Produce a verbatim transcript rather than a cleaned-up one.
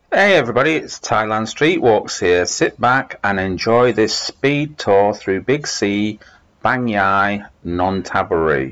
Hey everybody, it's Thailand Street Walks here. Sit back and enjoy this speed tour through Big C, Bangyai, Nonthaburi.